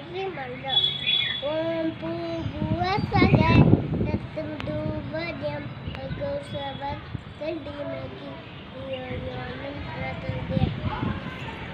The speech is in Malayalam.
Reminder. Om Purva Sagar Tatam Duvayam Ago Savat Kandi Magi